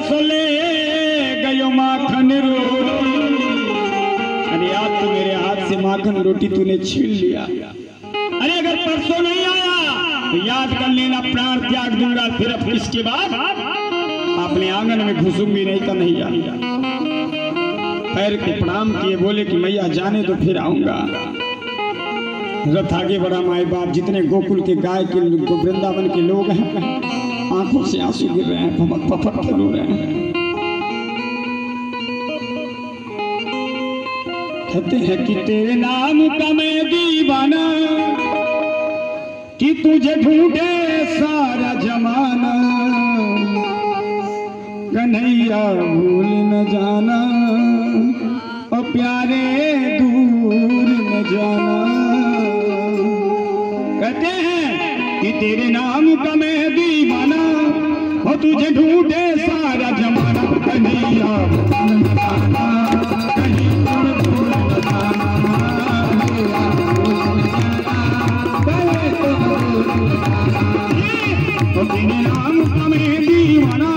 परसों ले गयो माखन रोटी, अरे आज तो मेरे हाथ से माखन रोटी तूने छीन लिया। अरे अगर परसों नहीं आया तो याद कर लेना, प्राण त्याग दूंगा। फिर अब इसके बाद अपने आंगन में घुसूंगी, नहीं तो नहीं जाऊंगा। पैर के प्रणाम किए, बोले कि मैया जाने तो फिर आऊंगा। रथ आगे बढ़ा। माए बाप जितने गोकुल के गाय के वृंदावन के लोग हैं, आंखों से आंसू गिर रहे हैं, पपट के रो रहे हैं। कहते हैं कि तेरे नाम का मैं दीवाना, कि तुझे ढूंढे सारा जमाना, कन्हैया भूल न जाना, और प्यारे दूर न जाना। कहते हैं कि तेरे नाम का मैं दीवाना, और तुझे ढूंढे सारा जमाना, कन्हैया भूल न जाना, कहीं दूर न जाना, तेरे नाम का मैं दीवाना,